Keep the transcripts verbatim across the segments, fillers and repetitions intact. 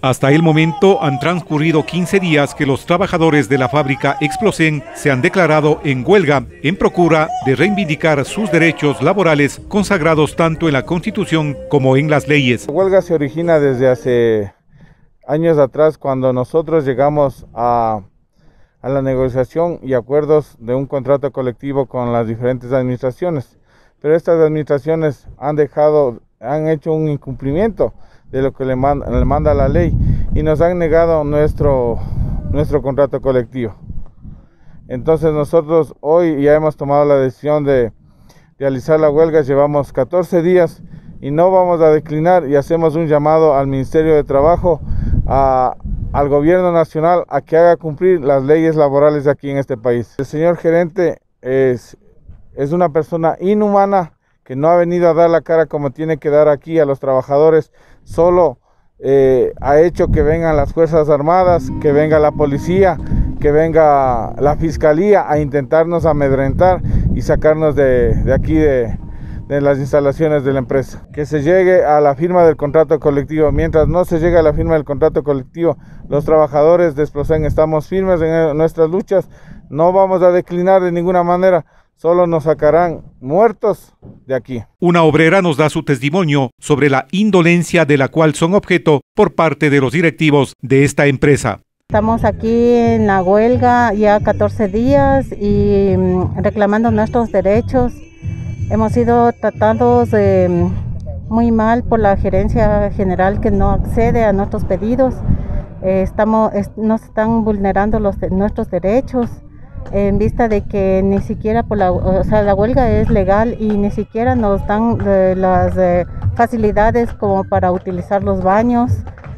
Hasta el momento han transcurrido quince días que los trabajadores de la fábrica Explosen se han declarado en huelga en procura de reivindicar sus derechos laborales consagrados tanto en la Constitución como en las leyes. La huelga se origina desde hace años atrás, cuando nosotros llegamos a, a la negociación y acuerdos de un contrato colectivo con las diferentes administraciones, pero estas administraciones han dejado, han hecho un incumplimiento de lo que le manda, le manda la ley y nos han negado nuestro, nuestro contrato colectivo. Entonces nosotros hoy ya hemos tomado la decisión de realizar la huelga, llevamos catorce días y no vamos a declinar, y hacemos un llamado al Ministerio de Trabajo, a, al Gobierno Nacional, a que haga cumplir las leyes laborales aquí en este país. El señor gerente es, es una persona inhumana, que no ha venido a dar la cara como tiene que dar aquí a los trabajadores, solo eh, ha hecho que vengan las Fuerzas Armadas, que venga la policía, que venga la Fiscalía a intentarnos amedrentar y sacarnos de, de aquí, de, de las instalaciones de la empresa. Que se llegue a la firma del contrato colectivo. Mientras no se llegue a la firma del contrato colectivo, los trabajadores de Explosen estamos firmes en nuestras luchas, no vamos a declinar de ninguna manera. Solo nos sacarán muertos de aquí. Una obrera nos da su testimonio sobre la indolencia de la cual son objeto por parte de los directivos de esta empresa. Estamos aquí en la huelga ya catorce días y reclamando nuestros derechos. Hemos sido tratados eh, muy mal por la gerencia general, que no accede a nuestros pedidos. Eh, estamos, es, nos están vulnerando los, nuestros derechos, en vista de que ni siquiera por la, o sea, la huelga es legal y ni siquiera nos dan eh, las eh, facilidades como para utilizar los baños.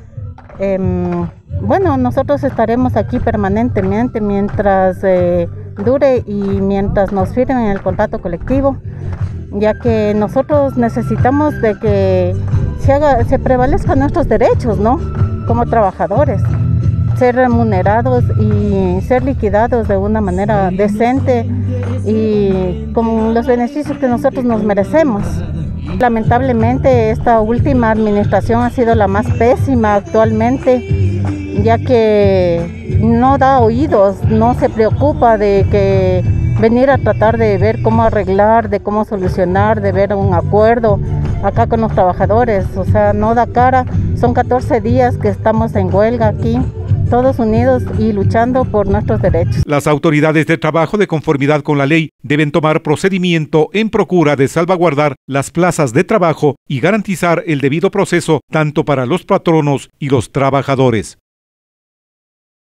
Eh, bueno, nosotros estaremos aquí permanentemente mientras eh, dure y mientras nos firmen el contrato colectivo, ya que nosotros necesitamos de que se haga, se prevalezcan nuestros derechos, ¿no? Como trabajadores, ser remunerados y ser liquidados de una manera decente y con los beneficios que nosotros nos merecemos. Lamentablemente esta última administración ha sido la más pésima actualmente, ya que no da oídos, no se preocupa de que venir a tratar de ver cómo arreglar, de cómo solucionar, de ver un acuerdo acá con los trabajadores. O sea, no da cara. Son catorce días que estamos en huelga aquí, todos unidos y luchando por nuestros derechos. Las autoridades de trabajo, de conformidad con la ley, deben tomar procedimiento en procura de salvaguardar las plazas de trabajo y garantizar el debido proceso tanto para los patronos y los trabajadores.